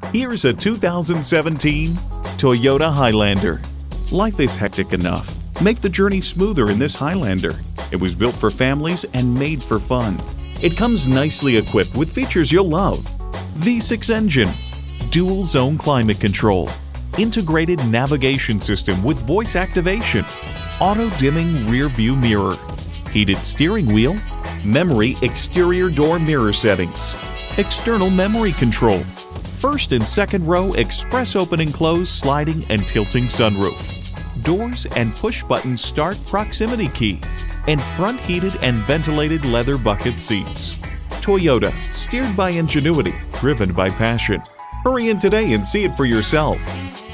Here's a 2017 Toyota Highlander. Life is hectic enough. Make the journey smoother in this Highlander. It was built for families and made for fun. It comes nicely equipped with features you'll love. V6 engine, dual zone climate control, integrated navigation system with voice activation, auto dimming rear view mirror, heated steering wheel, memory exterior door mirror settings, external memory control, first and second row express open and close sliding and tilting sunroof, doors and push-button start proximity key, and front heated and ventilated leather bucket seats. Toyota, steered by ingenuity, driven by passion. Hurry in today and see it for yourself.